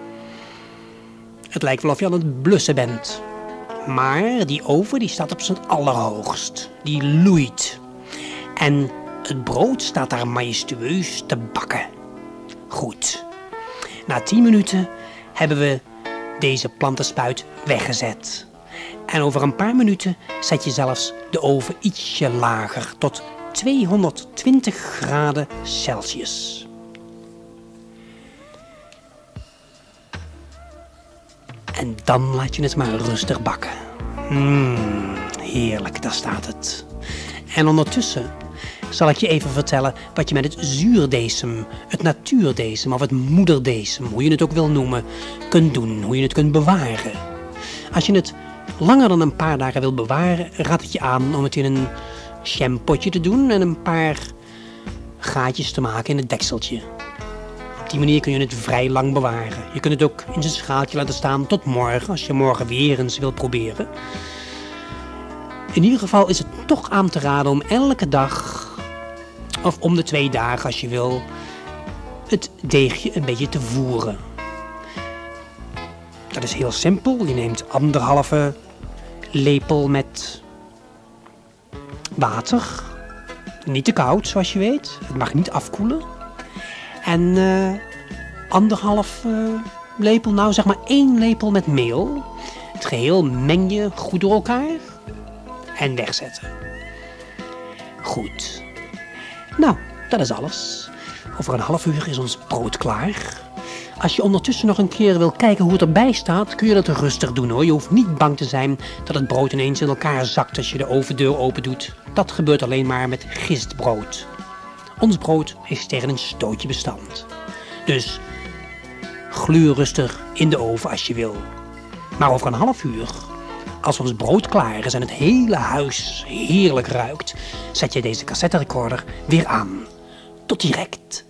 Het lijkt wel of je aan het blussen bent. Maar die oven die staat op zijn allerhoogst. Die loeit. En het brood staat daar majestueus te bakken. Goed. Na tien minuten hebben we deze plantenspuit weggezet. En over een paar minuten zet je zelfs de oven ietsje lager, tot tweehonderdtwintig graden Celsius. En dan laat je het maar rustig bakken. Mmm, heerlijk, daar staat het. En ondertussen zal ik je even vertellen wat je met het zuurdesem, het natuurdesem of het moederdesem, hoe je het ook wil noemen, kunt doen, hoe je het kunt bewaren. Als je het langer dan een paar dagen wil bewaren, raad ik je aan om het in een jampotje te doen en een paar gaatjes te maken in het dekseltje. Op die manier kun je het vrij lang bewaren. Je kunt het ook in zijn schaaltje laten staan tot morgen, als je morgen weer eens wil proberen. In ieder geval is het toch aan te raden om elke dag, of om de twee dagen als je wil, het deegje een beetje te voeren. Dat is heel simpel. Je neemt anderhalve lepel met water. Niet te koud, zoals je weet. Het mag niet afkoelen. En uh, anderhalf uh, lepel, nou zeg maar één lepel met meel. Het geheel meng je goed door elkaar. En wegzetten. Goed. Nou, dat is alles. Over een half uur is ons brood klaar. Als je ondertussen nog een keer wil kijken hoe het erbij staat, kun je dat rustig doen hoor. Je hoeft niet bang te zijn dat het brood ineens in elkaar zakt als je de ovendeur open doet. Dat gebeurt alleen maar met gistbrood. Ons brood is tegen een stootje bestand. Dus gluur rustig in de oven als je wil. Maar over een half uur, Als ons brood klaar is en het hele huis heerlijk ruikt, zet je deze cassetterecorder weer aan. Tot direct.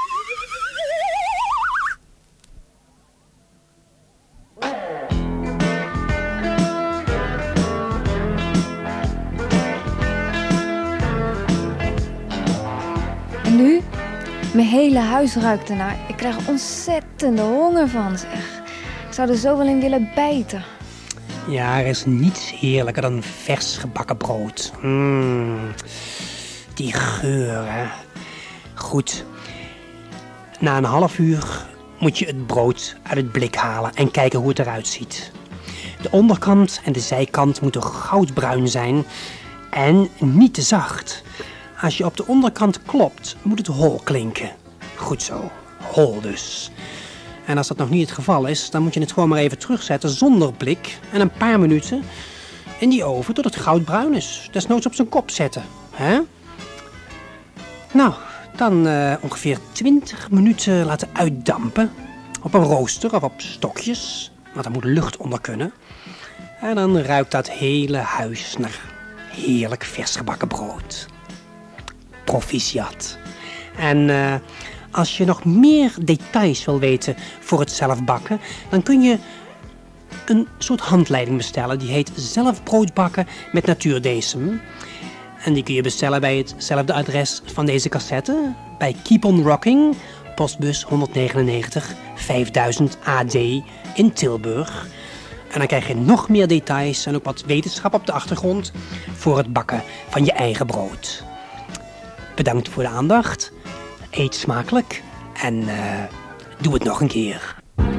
En nu? Mijn hele huis ruikt ernaar. Ik krijg ontzettende honger van, zeg. Ik zou er zo wel in willen bijten. Ja, er is niets heerlijker dan vers gebakken brood. Mm, die geur, hè. Goed. Na een half uur moet je het brood uit het blik halen en kijken hoe het eruit ziet. De onderkant en de zijkant moeten goudbruin zijn en niet te zacht. Als je op de onderkant klopt, moet het hol klinken. Goed zo, hol dus. En als dat nog niet het geval is, dan moet je het gewoon maar even terugzetten zonder blik en een paar minuten in die oven tot het goudbruin is. Desnoods op zijn kop zetten, hè? Nou, dan uh, ongeveer twintig minuten laten uitdampen op een rooster of op stokjes, want er moet lucht onder kunnen. En dan ruikt dat hele huis naar heerlijk vers gebakken brood. Proficiat. En uh, als je nog meer details wil weten voor het zelf bakken, dan kun je een soort handleiding bestellen. Die heet Zelfbroodbakken met Natuurdecem. En die kun je bestellen bij hetzelfde adres van deze cassette. Bij Keep on Rocking, postbus honderdnegenennegentig vijfduizend A D in Tilburg. En dan krijg je nog meer details en ook wat wetenschap op de achtergrond voor het bakken van je eigen brood. Bedankt voor de aandacht. Eet smakelijk en uh, doe het nog een keer.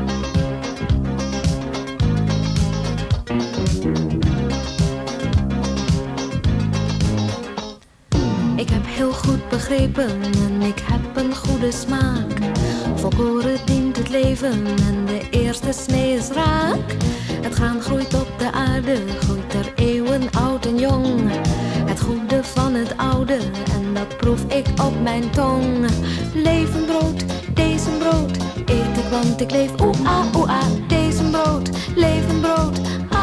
Ik heb heel goed begrepen en ik heb een goede smaak. Volkoren dient het leven en de eerste snee is raak. Het graan groeit op de aarde, groeit er eeuwen oud en jong. Het goede van het oude en dat proef ik op mijn tong. Leven brood, deze brood, eet ik want ik leef. Oeh ah, oeh ah, deze brood, leven brood.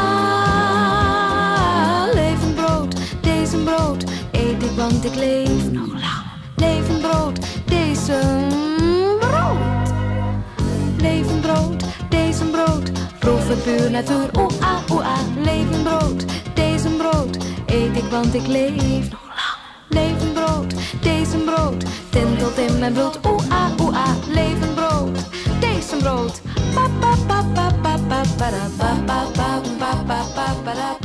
Ah, leven brood, deze brood, eet ik want ik leef nog lang. Leven brood, deze brood. Leven brood, deze brood, proef het puur natuur. Oeh ah, oeh ah, leven brood, deze brood, eet ik want ik leef nog lang. Leven brood, deze brood, tintelt in mijn bloed. Oeh ah, oeh ah, leven brood, deze brood. Pa pa pa pa pa pa pa pa pa pa pa pa pa pa.